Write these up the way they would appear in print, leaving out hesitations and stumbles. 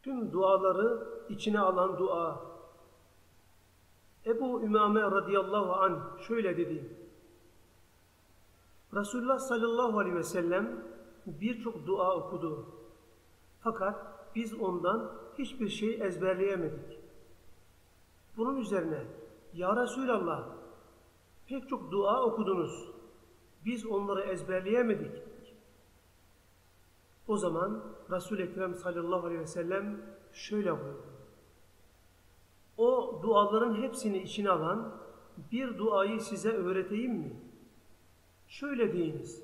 tüm duaları içine alan dua. Ebu Ümame radıyallahu anh şöyle dedi. Resulullah sallallahu aleyhi ve sellem birçok dua okudu. Fakat biz ondan hiçbir şey ezberleyemedik. Bunun üzerine, ya Resulallah, pek çok dua okudunuz. Biz onları ezberleyemedik. O zaman Resul-i Ekrem sallallahu aleyhi ve sellem şöyle buyurdu. O duaların hepsini içine alan bir duayı size öğreteyim mi? Şöyle deyiniz.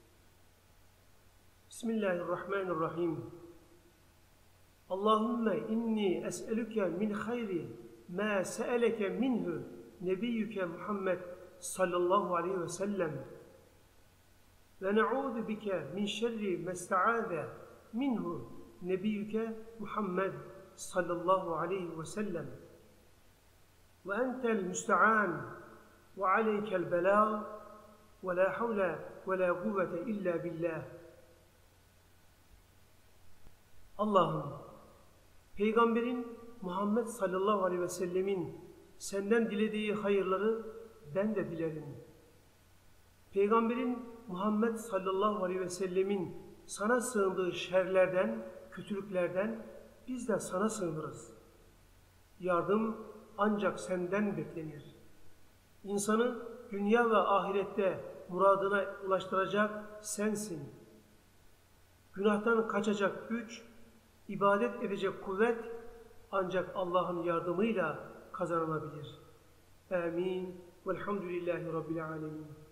Bismillahirrahmanirrahim. Allahümme inni es'elüke min hayri ma se'eleke minhu nebiyyüke Muhammed sallallahu aleyhi ve sellem ve ne'ûdu bike min şerri mesta'âze minhu nebiyyüke Muhammed sallallahu aleyhi ve sellem ve entel müsta'an ve aleykel belâg ve la havle ve la kuvvete illa billah. Allah'ım, Peygamberin Muhammed sallallahu aleyhi ve sellemin senden dilediği hayırları ben de dilerim. Peygamberin Muhammed sallallahu aleyhi ve sellemin sana sığındığı şerlerden, kötülüklerden biz de sana sığınırız. Yardım ancak senden beklenir. İnsanı dünya ve ahirette muradına ulaştıracak sensin. Günahtan kaçacak güç, ibadet edecek kuvvet ancak Allah'ın yardımıyla kazanılabilir. Amin. Velhamdülillahi Rabbil alemin.